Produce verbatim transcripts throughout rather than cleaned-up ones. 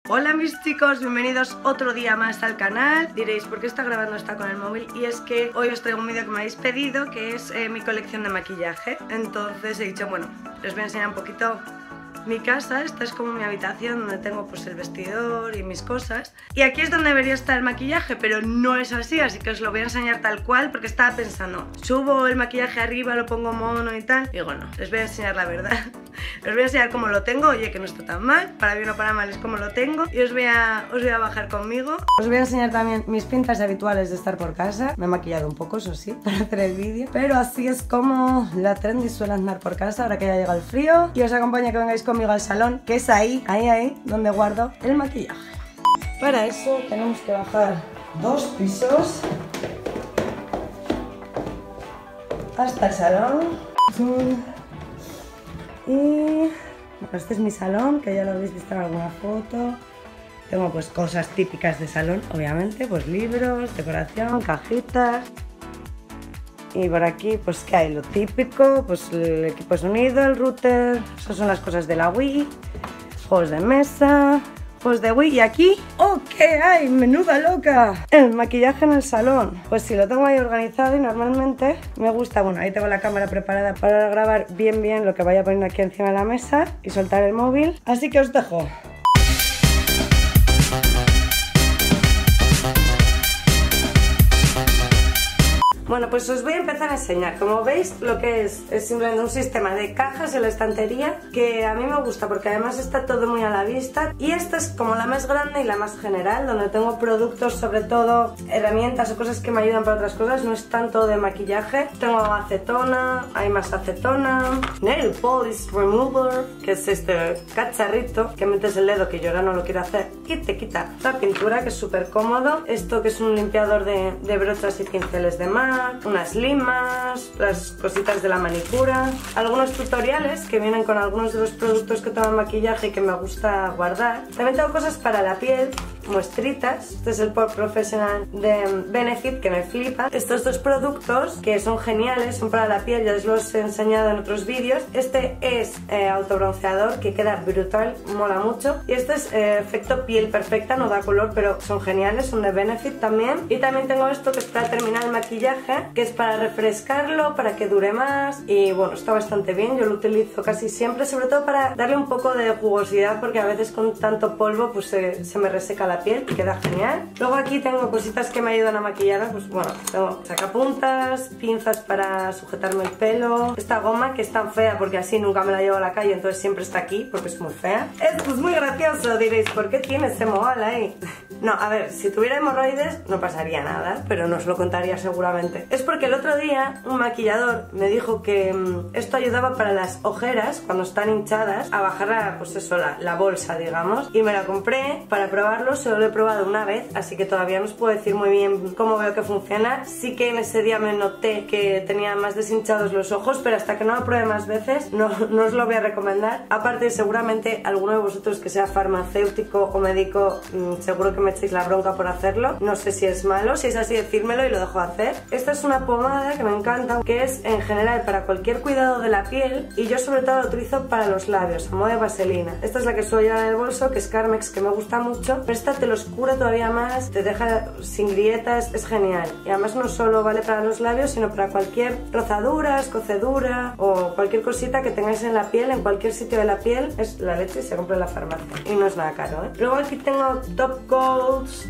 Hola mis chicos, bienvenidos otro día más al canal. Diréis, ¿por qué está grabando esta con el móvil? Y es que hoy os traigo un vídeo que me habéis pedido, que es eh, mi colección de maquillaje. Entonces he dicho, bueno, les voy a enseñar un poquito mi casa. Esta es como mi habitación donde tengo pues el vestidor y mis cosas. Y aquí es donde debería estar el maquillaje, pero no es así, así que os lo voy a enseñar tal cual, porque estaba pensando, subo el maquillaje arriba, lo pongo mono y tal. Digo, no, les voy a enseñar la verdad. Os voy a enseñar cómo lo tengo, oye, que no está tan mal, para bien o para mal es como lo tengo. Y os voy a, os voy a bajar conmigo. Os voy a enseñar también mis pintas habituales de estar por casa. Me he maquillado un poco, eso sí, para hacer el vídeo, pero así es como la trendy suele andar por casa ahora que ya llega el frío. Y os acompaño a que vengáis conmigo al salón, que es ahí, ahí, ahí, donde guardo el maquillaje. Para eso tenemos que bajar dos pisos hasta el salón. Y bueno, este es mi salón, que ya lo habéis visto en alguna foto. Tengo pues cosas típicas de salón, obviamente, pues libros, decoración, cajitas. Y por aquí pues que hay lo típico, pues el equipo de sonido, el router, esas son las cosas de la Wii, juegos de mesa, juegos de Wii. Y aquí, ¡oh, qué hay! ¡Menuda loca! El maquillaje en el salón. Pues sí, lo tengo ahí organizado y normalmente me gusta, bueno, ahí tengo la cámara preparada para grabar bien bien lo que vaya poniendo aquí encima de la mesa y soltar el móvil. Así que os dejo. Bueno, pues os voy a empezar a enseñar. Como veis, lo que es es simplemente un sistema de cajas en la estantería que a mí me gusta porque además está todo muy a la vista. Y esta es como la más grande y la más general, donde tengo productos, sobre todo herramientas o cosas que me ayudan para otras cosas. No es tanto de maquillaje. Tengo acetona, hay más acetona, nail polish remover, que es este cacharrito que metes el dedo, que yo ahora no lo quiero hacer, y te quita la pintura, que es súper cómodo. Esto que es un limpiador de, de brochas y pinceles de mar, unas limas, las cositas de la manicura, algunos tutoriales que vienen con algunos de los productos que tengo en maquillaje y que me gusta guardar. También tengo cosas para la piel, muestritas. Este es el Pore Professional de Benefit, que me flipa. Estos dos productos que son geniales, son para la piel, ya os los he enseñado en otros vídeos. Este es eh, autobronceador, que queda brutal, mola mucho. Y este es eh, efecto piel perfecta, no da color, pero son geniales, son de Benefit también. Y también tengo esto que es para terminar el maquillaje, que es para refrescarlo, para que dure más. Y bueno, está bastante bien, yo lo utilizo casi siempre, sobre todo para darle un poco de jugosidad, porque a veces con tanto polvo pues se, se me reseca la piel y queda genial. Luego aquí tengo cositas que me ayudan a maquillar, pues bueno, tengo sacapuntas, pinzas para sujetarme el pelo, esta goma que es tan fea porque así nunca me la llevo a la calle, entonces siempre está aquí porque es muy fea. Esto es muy gracioso, diréis, ¿por qué tiene ese mohal ahí? No, a ver, si tuviera hemorroides no pasaría nada, pero no os lo contaría seguramente. Es porque el otro día un maquillador me dijo que mmm, esto ayudaba para las ojeras cuando están hinchadas a bajar la, pues eso, la, la bolsa, digamos, y me la compré para probarlo. Solo lo he probado una vez, así que todavía no os puedo decir muy bien cómo veo que funciona. Sí que en ese día me noté que tenía más deshinchados los ojos, pero hasta que no lo pruebe más veces no, no os lo voy a recomendar. Aparte, seguramente alguno de vosotros que sea farmacéutico o médico mmm, seguro que me echéis la bronca por hacerlo. No sé si es malo, si es así decírmelo y lo dejo hacer. Esta es una pomada que me encanta, que es en general para cualquier cuidado de la piel, y yo sobre todo lo utilizo para los labios, a modo de vaselina. Esta es la que suelo llevar en el bolso, que es Carmex, que me gusta mucho, pero esta te los cura todavía más, te deja sin grietas, es genial. Y además no solo vale para los labios, sino para cualquier rozadura, escocedura o cualquier cosita que tengáis en la piel, en cualquier sitio de la piel. Es la leche y se compra en la farmacia y no es nada caro, ¿eh? Luego aquí tengo top coats,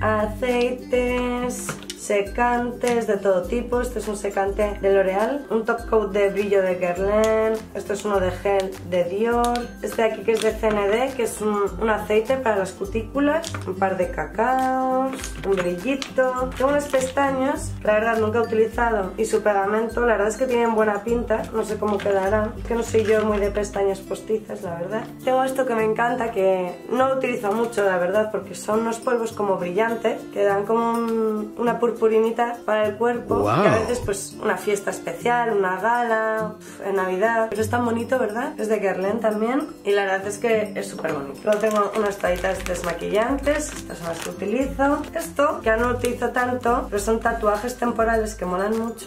aceites, secantes de todo tipo. Este es un secante de L'Oreal, un top coat de brillo de Guerlain, esto es uno de gel de Dior, este de aquí que es de C N D, que es un, un aceite para las cutículas, un par de cacaos, un brillito. Tengo unas pestañas, la verdad nunca he utilizado, y su pegamento, la verdad es que tienen buena pinta, no sé cómo quedarán, que no soy yo muy de pestañas postizas, la verdad. Tengo esto que me encanta, que no lo utilizo mucho, la verdad, porque son unos polvos como brillantes, que dan como un, una purpurinita para el cuerpo. Wow. Que a veces pues una fiesta especial, una gala, en Navidad, pero es tan bonito, ¿verdad? Es de Guerlain también y la verdad es que es súper bonito. Luego tengo unas toallitas desmaquillantes, estas son las que utilizo. Esto, que no utilizo tanto, pero son tatuajes temporales que molan mucho.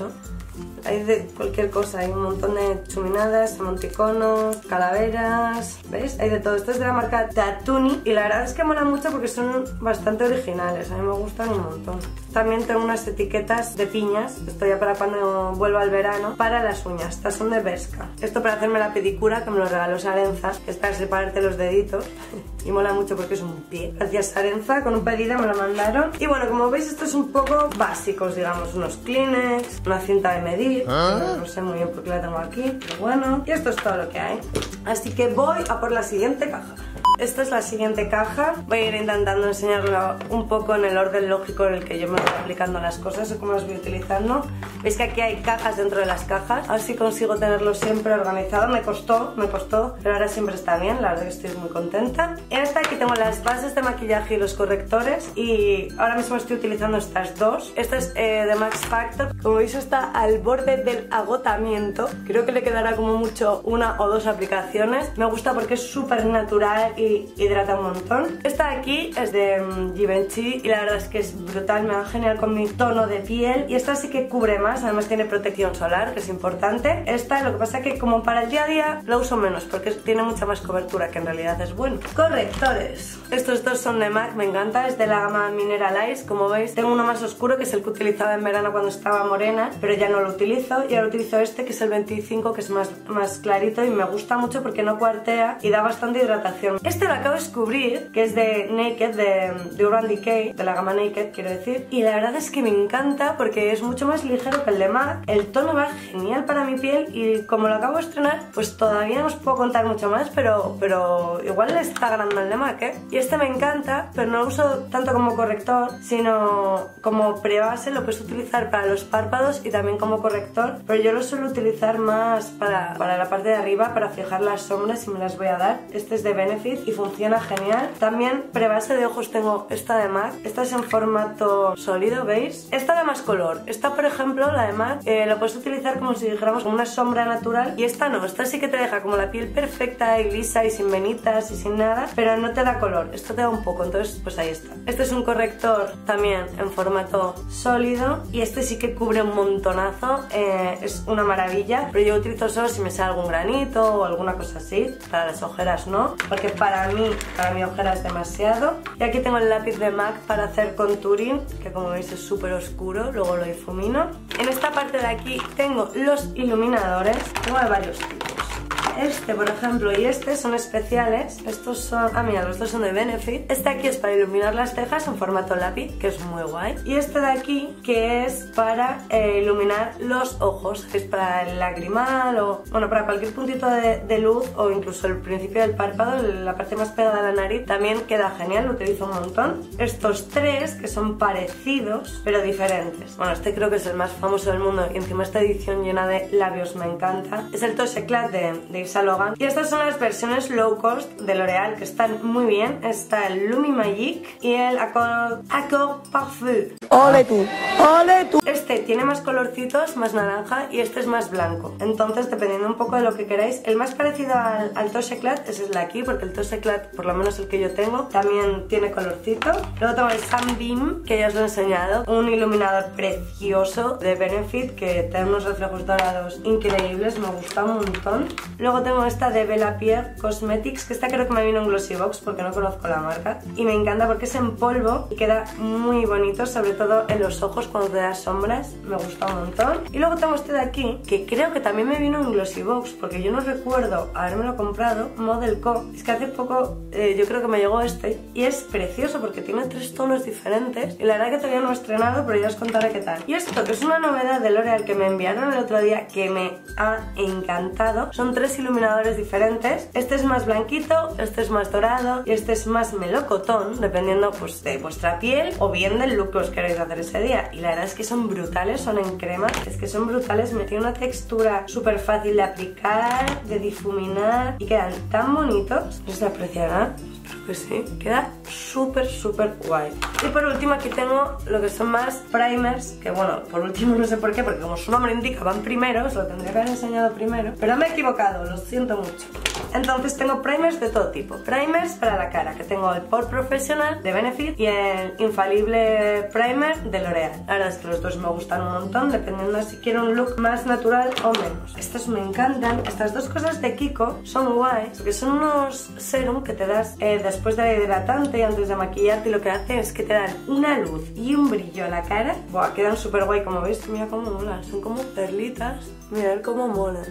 hay de cualquier cosa, hay un montón de chuminadas, emoticonos, calaveras, ¿veis? Hay de todo. Esto es de la marca Tatuni y la verdad es que mola mucho porque son bastante originales, a mí me gustan un montón. También tengo unas etiquetas de piñas, esto ya para cuando vuelva el verano, para las uñas. Estas son de Bershka. Esto para hacerme la pedicura, que me lo regaló Sarenza, que es para separarte los deditos y mola mucho porque es un pie. Gracias Sarenza, con un pedido me lo mandaron. Y bueno, como veis esto es un poco básicos, digamos, unos Kleenex, una cinta de medir, ¿Ah? no sé muy bien por qué la tengo aquí, pero bueno. Y esto es todo lo que hay. Así que voy a por la siguiente caja. Esta es la siguiente caja. Voy a ir intentando enseñarla un poco en el orden lógico en el que yo me voy aplicando las cosas o cómo las voy utilizando. Veis que aquí hay cajas dentro de las cajas. A ver si consigo tenerlo siempre organizado. Me costó, me costó, pero ahora siempre está bien. La verdad que estoy muy contenta. En esta aquí tengo las bases de maquillaje y los correctores. Y ahora mismo estoy utilizando estas dos. Esta es eh, de Max Factor. Como veis está al borde del agotamiento. Creo que le quedará como mucho una o dos aplicaciones. Me gusta porque es súper natural y hidrata un montón. Esta de aquí es de um, Givenchy y la verdad es que es brutal, me va genial con mi tono de piel y esta sí que cubre más, además tiene protección solar, que es importante. Esta lo que pasa es que como para el día a día la uso menos porque tiene mucha más cobertura, que en realidad es bueno. Correctores. Estos dos son de MAC, me encanta, es de la gama Mineral Ice. Como veis tengo uno más oscuro que es el que utilizaba en verano cuando estaba morena, pero ya no lo utilizo y ahora utilizo este que es el veinticinco, que es más, más clarito y me gusta mucho porque no cuartea y da bastante hidratación. Este lo acabo de descubrir, que es de Naked, de, de Urban Decay, de la gama Naked quiero decir, y la verdad es que me encanta porque es mucho más ligero que el de MAC, el tono va genial para mi piel y como lo acabo de estrenar pues todavía no os puedo contar mucho más, pero, pero igual le está ganando el de MAC, ¿eh? Y este me encanta, pero no lo uso tanto como corrector, sino como prebase, lo puedes utilizar para los párpados y también como corrector, pero yo lo suelo utilizar más para, para la parte de arriba, para fijar las sombras y me las voy a dar. Este es de Benefit y funciona genial. También prebase de ojos tengo esta de MAC, esta es en formato sólido, ¿veis? Esta da más color, esta por ejemplo, la de MAC, eh, lo puedes utilizar como si dijéramos como una sombra natural y esta no, esta sí que te deja como la piel perfecta y lisa y sin venitas y sin nada, pero no te da color, esto te da un poco, entonces pues ahí está. Este es un corrector también en formato sólido y este sí que cubre un montonazo, eh, es una maravilla, pero yo utilizo solo si me sale algún granito o alguna cosa así, para las ojeras no, porque para mí, para mi ojera es demasiado. Y aquí tengo el lápiz de MAC para hacer contouring, que como veis es súper oscuro, luego lo difumino. En esta parte de aquí tengo los iluminadores, tengo de varios tipos. Este, por ejemplo, y este son especiales. Estos son... Ah, mira, los dos son de Benefit. Este aquí es para iluminar las cejas en formato lápiz, que es muy guay. Y este de aquí, que es para eh, iluminar los ojos. Es para el lagrimal o... Bueno, para cualquier puntito de, de luz o incluso el principio del párpado, la parte más pegada a la nariz, también queda genial, lo utilizo un montón. Estos tres, que son parecidos, pero diferentes. Bueno, este creo que es el más famoso del mundo y encima esta edición llena de labios me encanta. Es el Touche Éclat de... de Yves Saint Laurent. Y estas son las versiones low cost de L'Oreal que están muy bien. Está el Lumi Magic y el Accord, Accord Parfum. ¡Ole tú! ¡Ole tú! Este tiene más colorcitos, más naranja y este es más blanco. Entonces, dependiendo un poco de lo que queráis, el más parecido al, al Touche Éclat es el de aquí, porque el Touche Éclat, por lo menos el que yo tengo, también tiene colorcito. Luego tengo el Sunbeam, que ya os lo he enseñado, un iluminador precioso de Benefit que tiene unos reflejos dorados increíbles, me gusta un montón. Luego tengo esta de Bella Pierre Cosmetics, que esta creo que me vino en Glossybox porque no conozco la marca y me encanta porque es en polvo y queda muy bonito, sobre todo en los ojos cuando te das sombras, me gusta un montón. Y luego tengo este de aquí, que creo que también me vino en Glossybox porque yo no recuerdo habérmelo comprado, Model Co. Es que hace poco eh, yo creo que me llegó este y es precioso porque tiene tres tonos diferentes y la verdad que todavía no lo he estrenado, pero ya os contaré qué tal. Y esto, que es una novedad de L'Oreal que me enviaron el otro día que me ha encantado, son tres iluminadores diferentes. Este es más blanquito, este es más dorado y este es más melocotón, dependiendo pues de vuestra piel o bien del look que os queréis hacer ese día. Y la verdad es que son brutales, son en crema, es que son brutales, me tiene una textura súper fácil de aplicar, de difuminar y quedan tan bonitos. ¿No se apreciará? Espero que sí. Queda súper súper guay. Y por último aquí tengo lo que son más primers, que bueno, por último no sé por qué, porque como su nombre indica van primero, os lo tendría que haber enseñado primero, pero me he equivocado, lo siento mucho. Entonces tengo primers de todo tipo. Primers para la cara, que tengo el Pore Professional de Benefit y el Infalible Primer de L'Oreal. La verdad es que los dos me gustan un montón, dependiendo de si quiero un look más natural o menos. Estos me encantan. Estas dos cosas de Kiko son guays, porque son unos serum que te das eh, después de la hidratante y antes de maquillarte, y lo que hacen es que te dan una luz y un brillo a la cara. Buah, quedan súper guay, como veis. Mira cómo molan, son como perlitas. Mirad cómo molan.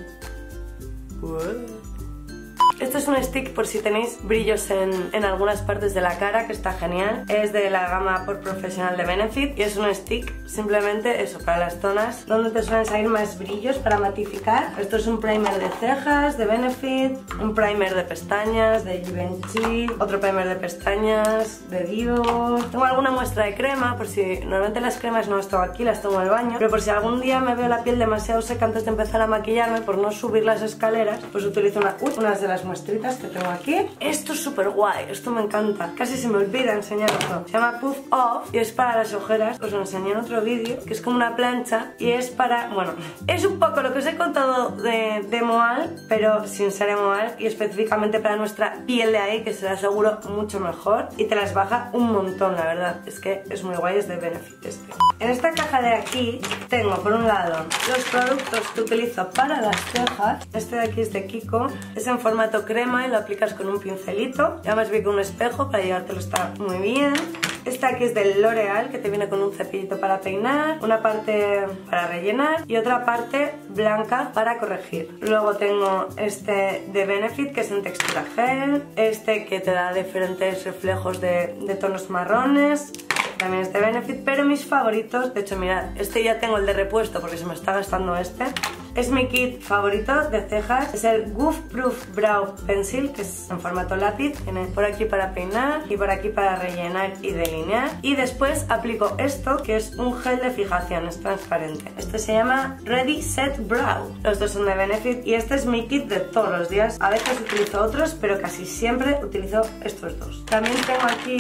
Wow. Esto es un stick por si tenéis brillos en, en algunas partes de la cara, que está genial. Es de la gama Pore Professional de Benefit y es un stick simplemente eso, para las zonas donde te suelen salir más brillos, para matificar. Esto es un primer de cejas de Benefit, un primer de pestañas de Givenchy, otro primer de pestañas de Dior. Tengo alguna muestra de crema, por si normalmente las cremas no las tengo aquí, las tengo en el baño, pero por si algún día me veo la piel demasiado seca antes de empezar a maquillarme, por no subir las escaleras, pues utilizo una, uy, unas de las muestritas que tengo aquí. Esto es súper guay, esto me encanta. Casi se me olvida enseñar esto. Se llama Puff Off y es para las ojeras. Os lo enseñé en otro vídeo, que es como una plancha y es para, bueno, es un poco lo que os he contado de, de Moal, pero sin ser Moal, y específicamente para nuestra piel de ahí, que se la aseguro mucho mejor y te las baja un montón, la verdad. Es que es muy guay, es de Benefit este. En esta caja de aquí tengo por un lado los productos que utilizo para las cejas. Este de aquí es de Kiko, es en formato crema y lo aplicas con un pincelito. Ya más bien con un espejo, para llevártelo está muy bien. Este aquí es del L'Oreal, que te viene con un cepillito para peinar, una parte para rellenar y otra parte blanca para corregir. Luego tengo este de Benefit, que es en textura gel, este que te da diferentes reflejos de, de tonos marrones. También es de Benefit, pero mis favoritos, de hecho mirad, este ya tengo el de repuesto porque se me está gastando este. Es mi kit favorito de cejas, es el Goof Proof Brow Pencil, que es en formato lápiz. Tiene por aquí para peinar y por aquí para rellenar y delinear. Y después aplico esto, que es un gel de fijación, es transparente. Este se llama Ready Set Brow. Los dos son de Benefit y este es mi kit de todos los días. A veces utilizo otros, pero casi siempre utilizo estos dos. También tengo aquí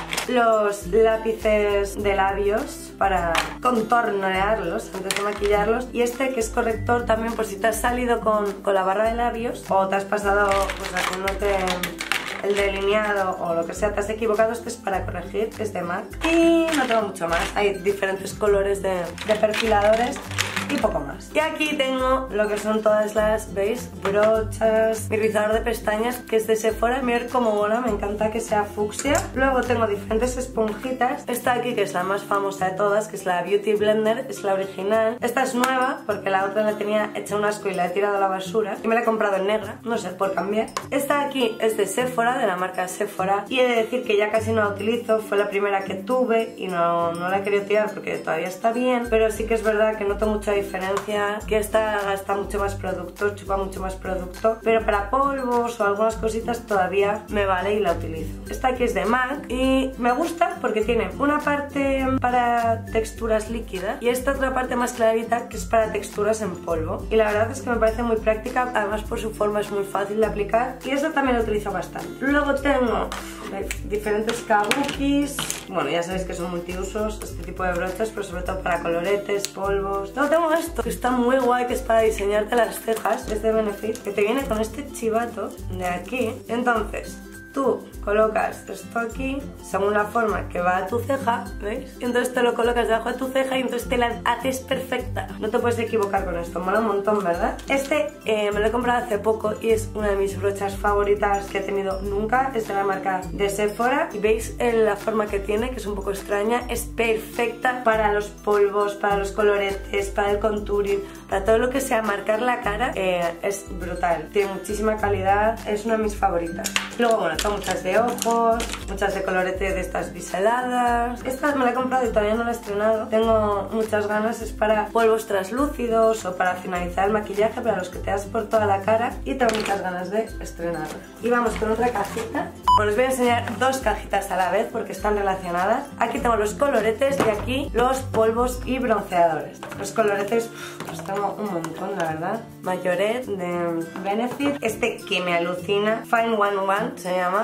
los lápices de labios para contornearlos antes de maquillarlos, y este que es corrector también por si te has salido con, con la barra de labios o te has pasado pues haciéndote el delineado o lo que sea, te has equivocado. Este es para corregir, es de MAC y no tengo mucho más. Hay diferentes colores de, de perfiladores y poco más. Y aquí tengo lo que son todas las, ¿veis? Brochas, mi rizador de pestañas, que es de Sephora. Mirad cómo mola, me encanta que sea fucsia. Luego tengo diferentes esponjitas. Esta aquí, que es la más famosa de todas, que es la Beauty Blender, es la original. Esta es nueva porque la otra la tenía hecha un asco y la he tirado a la basura y me la he comprado en negra, no sé, por cambiar. Esta aquí es de Sephora, de la marca Sephora, y he de decir que ya casi no la utilizo. Fue la primera que tuve y no, no la he querido tirar porque todavía está bien, pero sí que es verdad que noto mucha diferencia, que esta gasta mucho más producto, chupa mucho más producto, pero para polvos o algunas cositas todavía me vale y la utilizo. Esta aquí es de MAC y me gusta porque tiene una parte para texturas líquidas y esta otra parte más clarita que es para texturas en polvo, y la verdad es que me parece muy práctica, además por su forma es muy fácil de aplicar y eso también lo utilizo bastante. Luego tengo diferentes kabukis, bueno, ya sabéis que son multiusos este tipo de brochas, pero sobre todo para coloretes, polvos. Luego tengo esto, que está muy guay, que es para diseñarte las cejas, es de Benefit, que te viene con este chivato de aquí. Entonces tú colocas esto aquí según la forma que va a tu ceja, ¿veis? Y entonces te lo colocas debajo de tu ceja y entonces te la haces perfecta. No te puedes equivocar con esto, mola un montón, ¿verdad? Este eh, me lo he comprado hace poco y es una de mis brochas favoritas que he tenido nunca. Es de la marca de Sephora y veis en la forma que tiene, que es un poco extraña. Es perfecta para los polvos, para los coloretes, para el contouring, para todo lo que sea marcar la cara. eh, Es brutal, tiene muchísima calidad, es una de mis favoritas. Luego, bueno, tengo muchas de ojos, muchas de colorete de estas biseladas. Esta me la he comprado y todavía no la he estrenado. Tengo muchas ganas, es para polvos translúcidos o para finalizar el maquillaje, para los que te das por toda la cara, y tengo muchas ganas de estrenarla. Y vamos con otra cajita. Bueno, os voy a enseñar dos cajitas a la vez porque están relacionadas. Aquí tengo los coloretes y aquí los polvos y bronceadores. Los coloretes uff, los tengo un montón, la verdad. Mayoret de Benefit, este que me alucina, Fine One One se llama.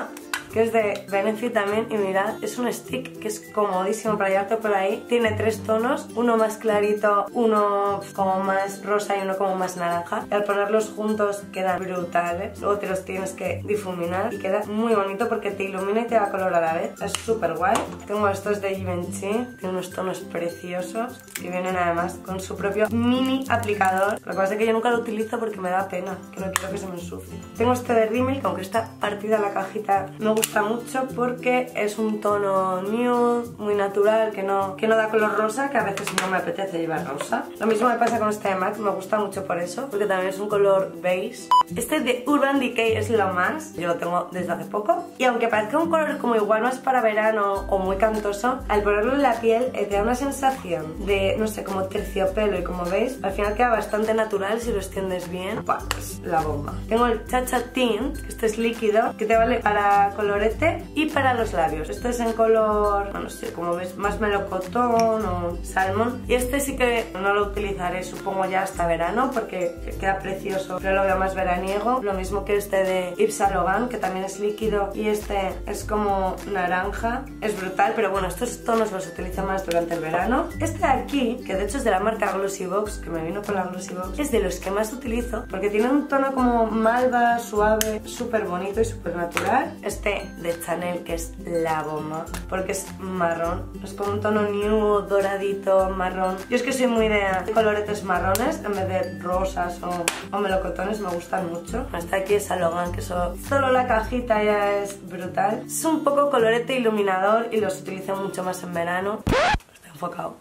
que es de Benefit también, y mirad, es un stick que es comodísimo para llevarte por ahí. Tiene tres tonos, uno más clarito, uno como más rosa y uno como más naranja, y al ponerlos juntos quedan brutales. Luego te los tienes que difuminar y queda muy bonito porque te ilumina y te da color a la vez. Es súper guay. Tengo estos de Givenchy, tienen unos tonos preciosos y vienen además con su propio mini aplicador. Lo que pasa es que yo nunca lo utilizo porque me da pena, que no quiero que se me ensucie. Tengo este de Rimmel, que aunque está partida la cajita, me gusta mucho porque es un tono nude, muy natural, que no, que no da color rosa, que a veces no me apetece llevar rosa. Lo mismo me pasa con este de MAC, me gusta mucho por eso, porque también es un color beige. Este de Urban Decay es lo más, yo lo tengo desde hace poco, y aunque parezca un color como igual más para verano o muy cantoso, al ponerlo en la piel eh, te da una sensación de, no sé, como terciopelo, y como veis, al final queda bastante natural si lo extiendes bien. Buah, es la bomba. Tengo el Chacha Tint, que este es líquido, que te vale para colorete y para los labios. Este es en color, no sé, como ves, más melocotón o salmón, y este sí que no lo utilizaré, supongo, ya hasta verano, porque queda precioso, pero lo veo más veraniego. Lo mismo que este de Yves Saint Laurent, que también es líquido, y este es como naranja. Es brutal, pero bueno, estos tonos los utilizo más durante el verano. Este de aquí, que de hecho es de la marca Glossy Box, que me vino con la Glossy Box, es de los que más utilizo porque tiene un tono como malva, suave, súper bonito y súper natural. Este de Chanel, que es la bomba, porque es marrón, es como un tono nude, doradito, marrón. Yo es que soy muy de coloretes marrones en vez de rosas o, o melocotones, me gustan mucho. Hasta aquí es Saint Laurent, que eso, solo la cajita ya es brutal. Es un poco colorete iluminador y los utilizo mucho más en verano. Está enfocado.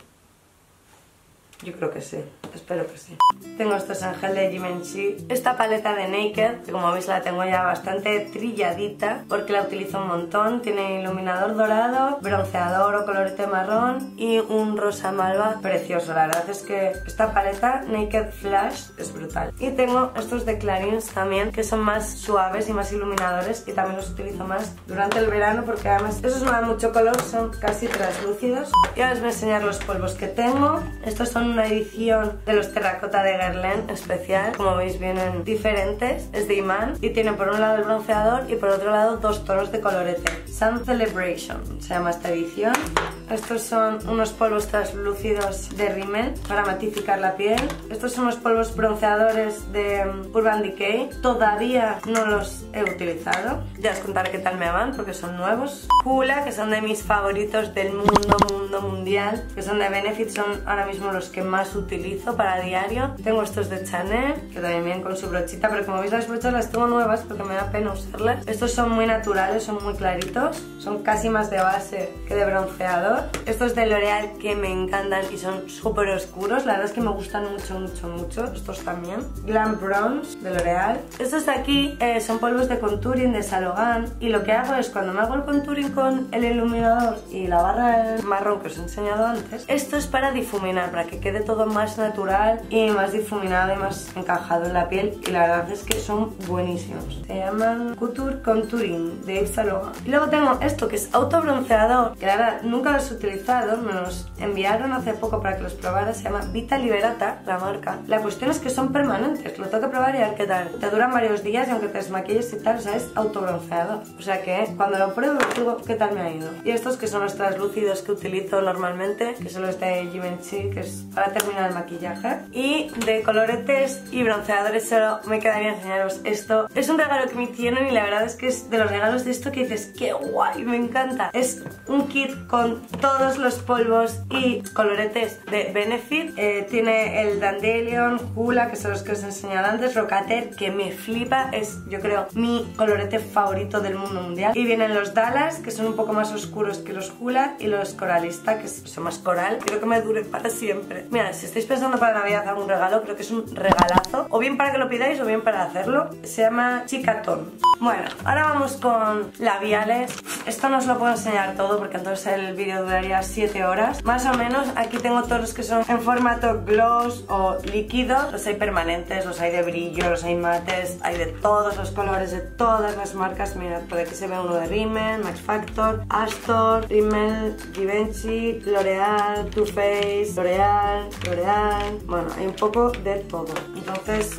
Yo creo que sí, espero que sí. Tengo estos en gel de Givenchy. Esta paleta de Naked, que como veis la tengo ya bastante trilladita porque la utilizo un montón. Tiene iluminador dorado, bronceador o colorete marrón y un rosa malva precioso. La verdad es que esta paleta Naked Flash es brutal. Y tengo estos de Clarins también, que son más suaves y más iluminadores, y también los utilizo más durante el verano porque además esos no dan mucho color, son casi translúcidos. Y ahora os voy a enseñar los polvos que tengo. Estos son una edición de los terracota de Guerlain especial. Como veis vienen diferentes, es de imán y tiene por un lado el bronceador y por otro lado dos tonos de colorete. Sun Celebration se llama esta edición. Estos son unos polvos translúcidos de Rimmel para matificar la piel. Estos son unos polvos bronceadores de Urban Decay. Todavía no los he utilizado, ya os contaré qué tal me van porque son nuevos. Hoola, que son de mis favoritos del mundo, mundo mundial, que son de Benefit, son ahora mismo los que más utilizo para diario. Tengo estos de Chanel, que también vienen con su brochita, pero como veis las brochas las tengo nuevas porque me da pena usarlas. Estos son muy naturales, son muy claritos, son casi más de base que de bronceador. Estos de L'Oreal que me encantan y son súper oscuros, la verdad es que me gustan mucho, mucho, mucho. Estos también. Glam Bronze de L'Oreal. Estos de aquí eh, son polvos de contouring de Saint Laurent, y lo que hago es cuando me hago el contouring con el iluminador y la barra marrón que os he enseñado antes, esto es para difuminar, para que quede todo más natural y más difuminado y más encajado en la piel, y la verdad es que son buenísimos. Se llaman Couture Contouring de Yves Saint Laurent. Y luego tengo esto que es autobronceador, que la verdad nunca los he utilizado, me los enviaron hace poco para que los probara. Se llama Vita Liberata, la marca. La cuestión es que son permanentes, lo tengo que probar y a ver qué tal. Te duran varios días y aunque te desmaquilles y tal, o sea, es autobronceador. O sea que cuando lo pruebo digo qué tal me ha ido. Y estos que son los translúcidos que utilizo normalmente, que son los de Givenchy, que es para terminar el maquillaje. Y de coloretes y bronceadores solo me quedaría enseñaros esto. Es un regalo que me hicieron y la verdad es que es de los regalos de esto que dices, qué guay, me encanta. Es un kit con todos los polvos y coloretes de Benefit. Eh, tiene el Dandelion, Hoola, que son los que os he enseñado antes, Rocater, que me flipa, es yo creo mi colorete favorito del mundo mundial. Y vienen los Dallas, que son un poco más oscuros que los Hoola, y los Coralista, que son más coral. Creo que me dure para siempre. Mira, si estáis pensando para Navidad algún regalo, creo que es un regalazo, o bien para que lo pidáis o bien para hacerlo. Se llama Chicatón. Bueno, ahora vamos con labiales. Esto no os lo puedo enseñar todo porque entonces el vídeo duraría siete horas. Más o menos, aquí tengo todos los que son en formato gloss o líquido. Los hay permanentes, los hay de brillo, los hay mates, hay de todos los colores, de todas las marcas. Mirad, por aquí se ve uno de Rimmel, Max Factor, Astor, Rimmel, Givenchy, L'Oreal, Too Faced, L'Oreal, L'Oreal. Bueno, hay un poco de todo. Entonces es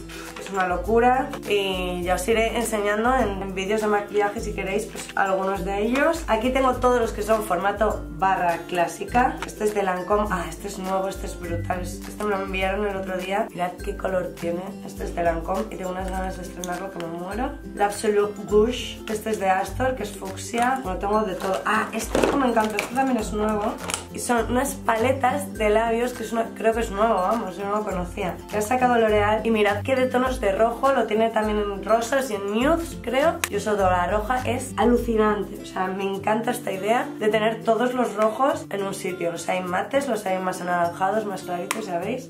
una locura y ya os iré enseñando en, en vídeos de maquillaje si queréis, pues algunos de ellos. Aquí tengo todos los que son formato barra clásica. Este es de Lancôme. Ah, este es nuevo, este es brutal. Este me lo enviaron el otro día. Mirad qué color tiene. Este es de Lancôme y tengo unas ganas de estrenarlo que me muero. L'Absolute Gouche. Este es de Astor, que es fucsia. Bueno, tengo de todo. Ah, este me encanta. Este también es nuevo. Y son unas paletas de labios que es una, creo que es nuevo, vamos, yo no lo conocía. Que ha sacado L'Oreal y mirad que de tonos de rojo, lo tiene también en rosas y en nudes, creo. Yo uso toda la roja, es alucinante. O sea, me encanta esta idea de tener todos los rojos en un sitio. Los hay mates, los hay más anaranjados, más claritos, ya veis.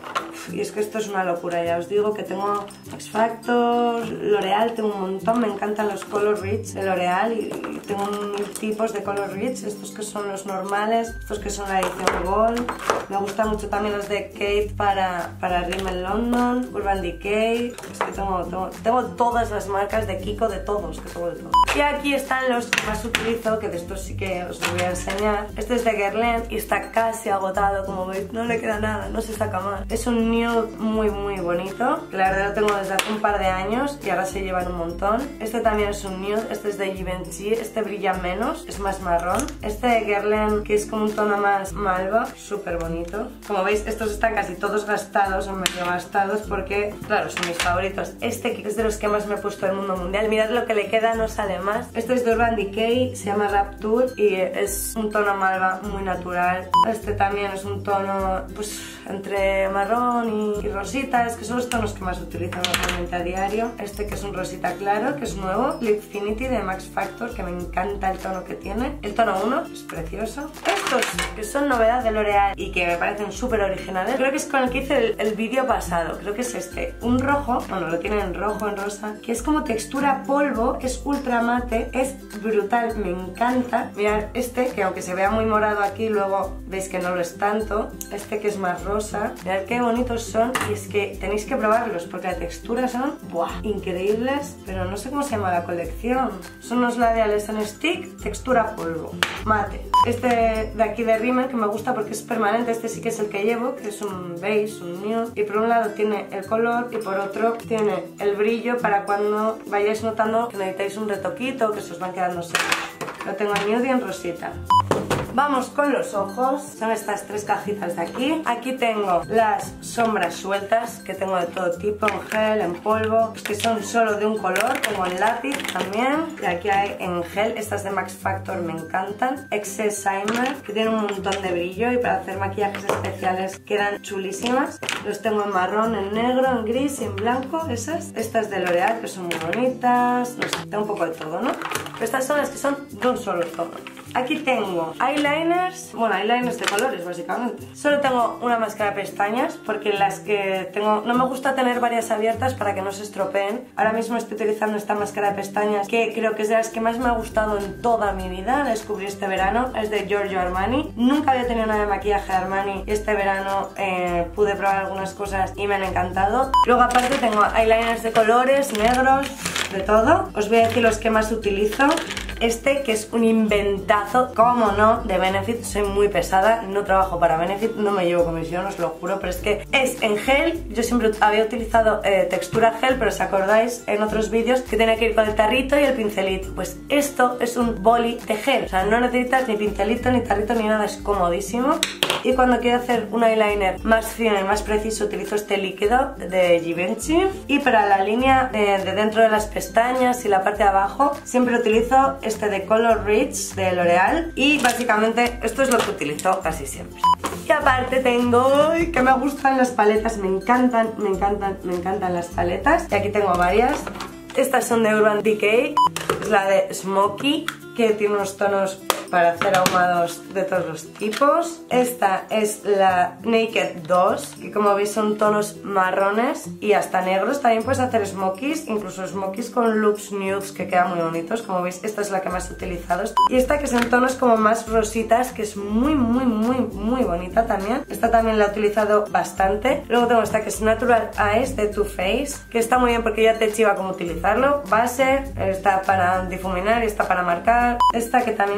Y es que esto es una locura, ya os digo que tengo Max Factor, L'Oreal, tengo un montón, me encantan los Color Rich de L'Oreal y, y tengo mil tipos de Color Rich, estos que son los normales, estos que son la edición Gold, me gustan mucho también los de Kate para, para Rimmel London, Urban Decay, es que tengo, tengo, tengo todas las marcas de Kiko, de todos, que tengo de todo. Y aquí están los que más utilizo, que de estos sí que os voy a enseñar. Este es de Guerlain y está casi agotado, como veis, no le queda nada, no se saca más. Es un nude muy muy bonito, que la verdad lo tengo desde hace un par de años y ahora se llevan un montón. Este también es un nude, este es de Givenchy, este brilla menos, es más marrón. Este de Guerlain, que es como un tono más malva, súper bonito. Como veis, estos están casi todos gastados o medio gastados porque, claro, son mis favoritos. Este que es de los que más me he puesto del mundo mundial, mirad lo que le queda, no sale más. Este es de Urban Decay, se llama Rapture y es un tono malva muy natural. Este también es un tono, pues, entre marrón y, y rosita, es que son los tonos que más utilizo normalmente a diario. Este que es un rosita claro, que es nuevo, Lipfinity de Max Factor, que me encanta el tono que tiene. El tono uno es precioso. Estos que son novedad de L'Oreal y que me parecen súper originales, creo que es con el que hice el, el vídeo pasado, creo que es este, un rojo, bueno, lo tienen en rojo, en rosa, que es como textura polvo, es ultra mate, es brutal, me encanta. Mirad este, que aunque se vea muy morado aquí, luego veis que no lo es tanto. Este que es más rosa, mirad qué bonitos son y es que tenéis que probarlos porque la textura son, ¡buah!, increíbles, pero no sé cómo se llama la colección. Son unos labiales en stick, textura polvo, mate. Este de aquí de Rimmel que me gusta porque es permanente, este sí que es el que llevo, que es un beige, un nude, y por un lado tiene el color y por otro tiene el brillo para cuando vayáis notando que necesitáis un retoquito, que se os van quedando secos. Lo tengo en nude y en rosita. Vamos con los ojos, son estas tres cajitas de aquí. Aquí tengo las sombras sueltas, que tengo de todo tipo, en gel, en polvo, que son solo de un color, tengo en lápiz también. Y aquí hay en gel, estas de Max Factor me encantan. Excess Shimmer, que tiene un montón de brillo y para hacer maquillajes especiales quedan chulísimas. Los tengo en marrón, en negro, en gris y en blanco, esas. Estas de L'Oreal, que son muy bonitas, no sé, tengo un poco de todo, ¿no? Pero estas son las que son de un solo tono. Aquí tengo eyeliners, bueno, eyeliners de colores básicamente. Solo tengo una máscara de pestañas porque las que tengo, no me gusta tener varias abiertas para que no se estropeen. Ahora mismo estoy utilizando esta máscara de pestañas que creo que es de las que más me ha gustado en toda mi vida. La descubrí este verano, es de Giorgio Armani. Nunca había tenido nada de maquillaje de Armani y este verano eh, pude probar algunas cosas y me han encantado. Luego aparte tengo eyeliners de colores, negros, de todo. Os voy a decir los que más utilizo. Este que es un inventazo, como no, de Benefit. Soy muy pesada, no trabajo para Benefit, no me llevo comisión, os lo juro, pero es que es en gel. Yo siempre había utilizado eh, textura gel, pero os acordáis en otros vídeos que tenía que ir con el tarrito y el pincelito. Pues esto es un boli de gel, o sea, no necesitas ni pincelito, ni tarrito, ni nada, es comodísimo. Y cuando quiero hacer un eyeliner más fino y más preciso utilizo este líquido de Givenchy. Y para la línea de, de dentro de las pestañas y la parte de abajo siempre utilizo este de Color Rich de L'Oreal. Y básicamente esto es lo que utilizo casi siempre. Y aparte tengo, ¡ay!, que me gustan las paletas, me encantan, me encantan, me encantan las paletas. Y aquí tengo varias. Estas son de Urban Decay, es la de Smoky, que tiene unos tonos para hacer ahumados de todos los tipos. Esta es la Naked dos, que como veis son tonos marrones y hasta negros. También puedes hacer smokies, incluso smokies con looks nudes que quedan muy bonitos. Como veis, esta es la que más he utilizado. Y esta que son tonos como más rositas, que es muy, muy, muy, muy bonita también. Esta también la he utilizado bastante. Luego tengo esta que es Natural Eyes de Too Faced, que está muy bien porque ya te chiva cómo utilizarlo. Base, está para difuminar y está para marcar. Esta que también es de Too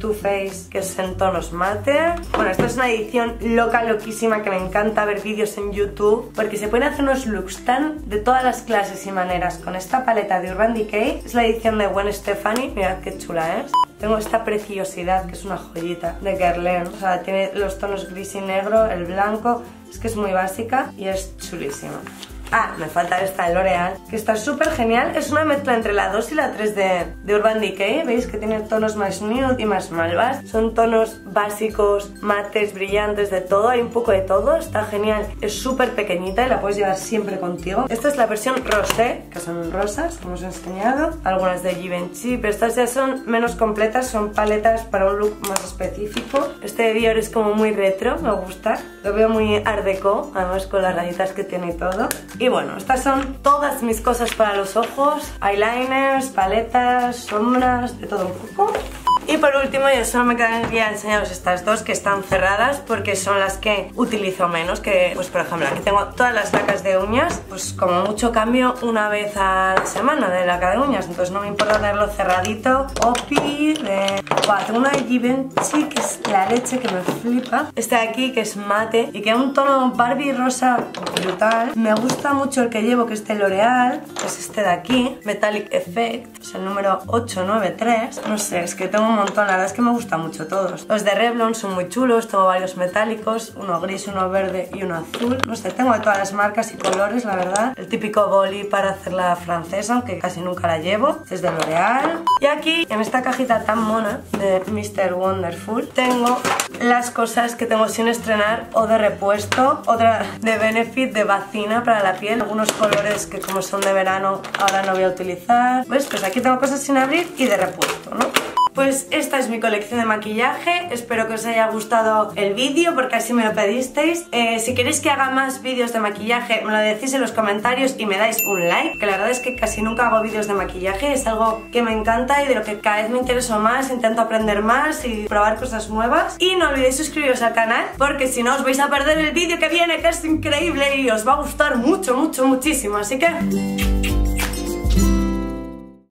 Too Faced, que es en tonos mate. Bueno, esta es una edición loca, loquísima, que me encanta ver vídeos en YouTube porque se pueden hacer unos looks tan de todas las clases y maneras con esta paleta de Urban Decay. Es la edición de Gwen Stefani, mirad qué chula es. Tengo esta preciosidad que es una joyita de Guerlain, o sea, tiene los tonos gris y negro, el blanco, es que es muy básica y es chulísima. Ah, me falta esta de L'Oreal, que está súper genial. Es una mezcla entre la dos y la tres de, de Urban Decay. ¿Veis? Que tiene tonos más nude y más malvas. Son tonos básicos, mates, brillantes, de todo. Hay un poco de todo, está genial. Es súper pequeñita y la puedes llevar siempre contigo. Esta es la versión rosé, que son rosas, como os he enseñado. Algunas de Givenchy, pero estas ya son menos completas. Son paletas para un look más específico. Este de Dior es como muy retro, me gusta. Lo veo muy art deco, además con las rayitas que tiene y todo. Y bueno, estas son todas mis cosas para los ojos, eyeliners, paletas, sombras, de todo un poco. Y por último, yo solo me quedaría enseñaros estas dos que están cerradas porque son las que utilizo menos. Que, pues por ejemplo, aquí tengo todas las lacas de uñas, pues como mucho cambio una vez a la semana de laca de uñas, entonces no me importa tenerlo cerradito. Opi, de... Buah, tengo una de Givenchy que es la leche, que me flipa. Este de aquí que es mate y que es un tono Barbie rosa brutal. Me gusta mucho el que llevo, que es de L'Oreal, que es este de aquí, Metallic Effect, es el número ocho nueve tres. No sé, es que tengo un montón, la verdad es que me gustan mucho todos. Los de Revlon son muy chulos, tengo varios metálicos, uno gris, uno verde y uno azul. No sé, tengo de todas las marcas y colores, la verdad. El típico boli para hacer la francesa, aunque casi nunca la llevo, es de L'Oreal. Y aquí, en esta cajita tan mona de mister Wonderful, tengo las cosas que tengo sin estrenar o de repuesto. Otra de Benefit, de Bacina para la piel. Algunos colores que como son de verano ahora no voy a utilizar. ¿Ves? Pues aquí tengo cosas sin abrir y de repuesto, ¿no? Pues esta es mi colección de maquillaje. Espero que os haya gustado el vídeo porque así me lo pedisteis. eh, Si queréis que haga más vídeos de maquillaje, me lo decís en los comentarios y me dais un like, que la verdad es que casi nunca hago vídeos de maquillaje. Es algo que me encanta y de lo que cada vez me intereso más. Intento aprender más y probar cosas nuevas. Y no olvidéis suscribiros al canal porque si no os vais a perder el vídeo que viene, que es increíble y os va a gustar mucho, mucho, muchísimo. Así que...